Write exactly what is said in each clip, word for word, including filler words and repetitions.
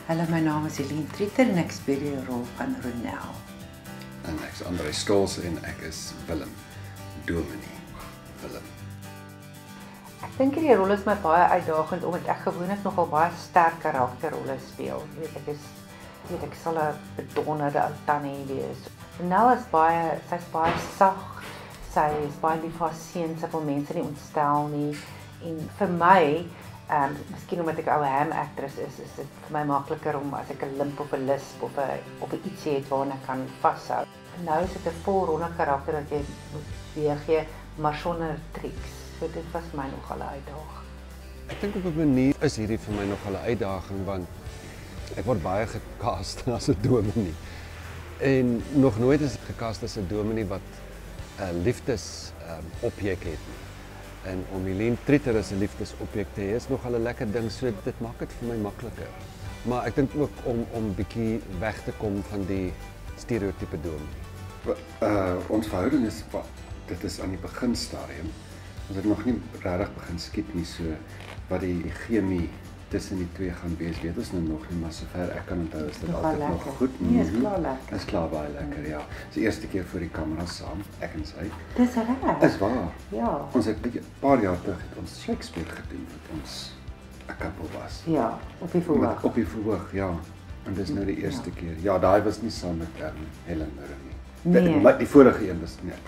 Hallo, my naam is Trieter en ek speel die rol van Ronel. En ek is Andre Stols en ek is Willem, Dominee Willem. Ek dink hierdie rol is my baie uitdagend omdat ek gewoonlik nogal baie sterk karakterrolle speel. Jy weet, ek is weet ek sal 'n bedonderde ou tannie wees. Ronel is baie, sy's baie sag. Sy is baie lief vir haar seun, sy wil mense nie ontstel nie. En vir my, ehm um, miskien omdat ek 'n ou ham actress is, is dit vir my makliker om as ek 'n limp of 'n lisp of 'n of 'n ietsie het waarna ek kan vashou. Nou is dit 'n volronde karakter dat jy moet weergee, maar sonder triks. So dit was my nogal 'n uitdaging. Ek dink op 'n manier is hierdie vir my nogal 'n uitdaging want ek word baie gecast as 'n dominee. En nog nooit is ek gecast as 'n dominee wat 'n liefdes um, objek het nie. En om Helene Trieter as 'n liefdesobjek te hê is nogal 'n lekker ding, so dit maak dit vir my makliker. Maar ek dink ook om om bietjie weg te kom van die stereotipe dominee. Uh, ons verhouding is dit is aan die beginstadium. Ons het nog nie regtig begin skiet nie, so wat die chemie tussen die twee gaan wees, weet ons nou nog nie, maar sover ek kan onthou is dit altyd nog goed. Nee, is klaar lekker. Is klaar baie lekker, ja. Dis die eerste keer voor die kamera saam, ek en sy. Dis reg. Is waar. Ja. Ons het 'n paar jaar terug het ons Shakespeare gedoen wat ons 'n koppel was. Ja, op die verhoog. Op die verhoog, ja. En dis nou die eerste ja. keer. Ja, daai was nie saam met um, Helen Mirren nie. Nee. Die, die vorige een was nee.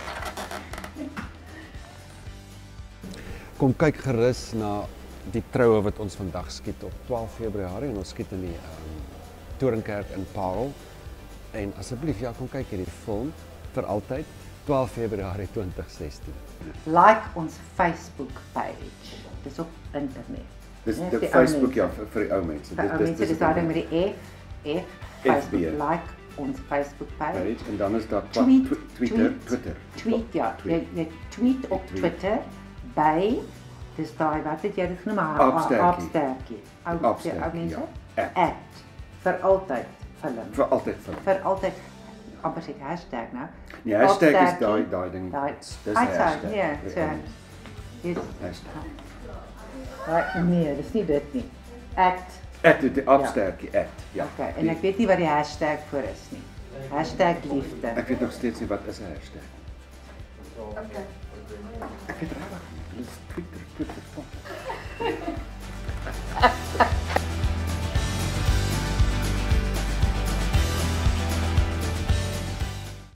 Kom kyk gerus na die troue wat ons vandag skiet op twaalf Februarie en ons skiet in die um, Toringkerk in Parel. En asseblief ja, kom kyk hierdie film vir altyd twaalf Februarie twintig sestien. Like ons Facebook page. Dis op internet. Dis die, die Facebook ja vir, vir die ou mense. Dis dis dis daai ding met die F F Facebook like ons Facebook page. page en dan is daar tweet, tw Twitter tweet, Twitter. Tweet ja, tweet. Jy, jy tweet op tweet. Twitter by dis daai wat het jy dit genoem haar Opsterkie. Opsterkie. Ou mense? Ja. At vir altyd film. Vir altyd film. Vir altyd amper sê hashtag nou. Nee, hashtag is daai daai ding. Dis hashtag. Ja, so. Dis hashtag. Right, nee, dis nie dit nie. At at die Opsterkie ja. at. Ja. Okay, en ek weet nie wat die hashtag voor is nie. Hashtag liefde. Ek weet nog steeds nie wat is 'n hashtag. Okay. Ek weet regtig nie. Dis Twitter, Twitter.